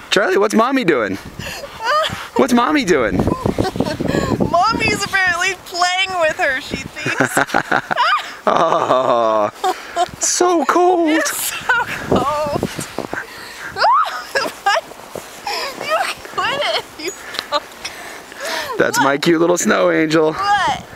Charlie, what's Mommy doing? What's Mommy doing? Mommy's apparently playing with her, she thinks. Oh, so cold. It's so cold. You quit it, you punk. That's my cute little snow angel. What?